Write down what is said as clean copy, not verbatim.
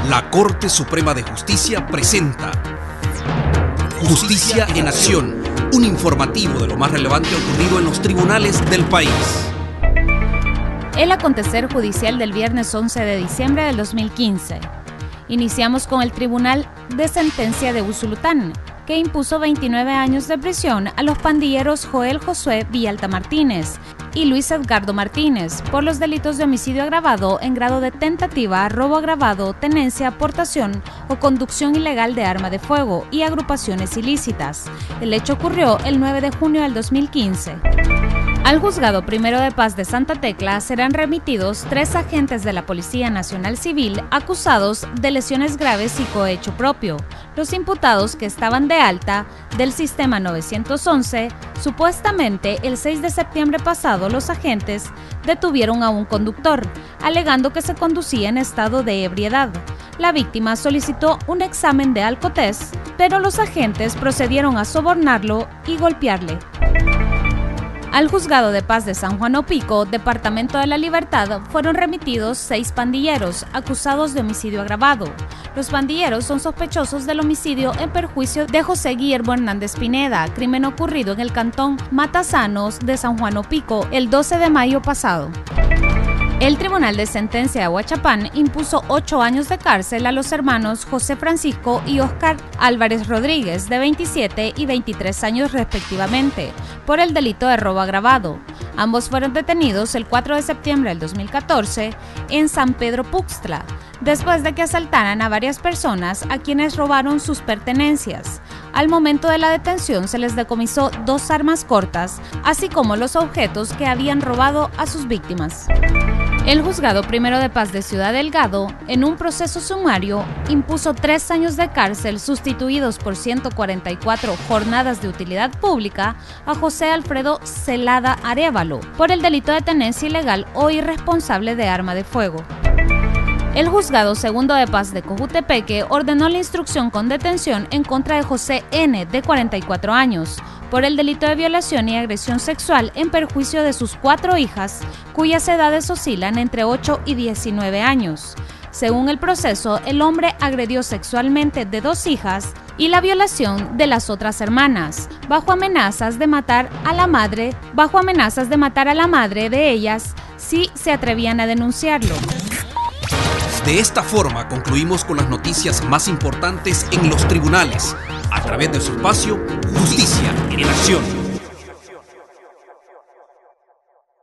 La Corte Suprema de Justicia presenta Justicia en Acción, un informativo de lo más relevante ocurrido en los tribunales del país. El acontecer judicial del viernes 11 de diciembre del 2015. Iniciamos con el Tribunal de Sentencia de Usulután, que impuso 29 años de prisión a los pandilleros Joel Josué Villalta Martínez y Luis Edgardo Martínez por los delitos de homicidio agravado en grado de tentativa, robo agravado, tenencia, aportación o conducción ilegal de arma de fuego y agrupaciones ilícitas. El hecho ocurrió el 9 de junio del 2015. Al Juzgado Primero de Paz de Santa Tecla serán remitidos 3 agentes de la Policía Nacional Civil acusados de lesiones graves y cohecho propio. Los imputados que estaban de alta del sistema 911, supuestamente el 6 de septiembre pasado los agentes detuvieron a un conductor, alegando que se conducía en estado de ebriedad. La víctima solicitó un examen de alcotest, pero los agentes procedieron a sobornarlo y golpearle. Al Juzgado de Paz de San Juan Opico, Departamento de la Libertad, fueron remitidos 6 pandilleros acusados de homicidio agravado. Los pandilleros son sospechosos del homicidio en perjuicio de José Guillermo Hernández Pineda, crimen ocurrido en el cantón Matasanos de San Juan Opico el 12 de mayo pasado. El Tribunal de Sentencia de Huachapán impuso 8 años de cárcel a los hermanos José Francisco y Óscar Álvarez Rodríguez, de 27 y 23 años respectivamente, por el delito de robo agravado. Ambos fueron detenidos el 4 de septiembre del 2014 en San Pedro Puxtla, después de que asaltaran a varias personas a quienes robaron sus pertenencias. Al momento de la detención se les decomisó 2 armas cortas, así como los objetos que habían robado a sus víctimas. El Juzgado Primero de Paz de Ciudad Delgado, en un proceso sumario, impuso 3 años de cárcel sustituidos por 144 jornadas de utilidad pública a José Alfredo Celada Arévalo por el delito de tenencia ilegal o irresponsable de arma de fuego. El Juzgado Segundo de Paz de Cojutepeque ordenó la instrucción con detención en contra de José N., de 44 años, por el delito de violación y agresión sexual en perjuicio de sus 4 hijas, cuyas edades oscilan entre 8 y 19 años. Según el proceso, el hombre agredió sexualmente de 2 hijas y la violación de las otras hermanas, bajo amenazas de matar a la madre de ellas si se atrevían a denunciarlo. De esta forma concluimos con las noticias más importantes en los tribunales, a través de su espacio Justicia en Acción.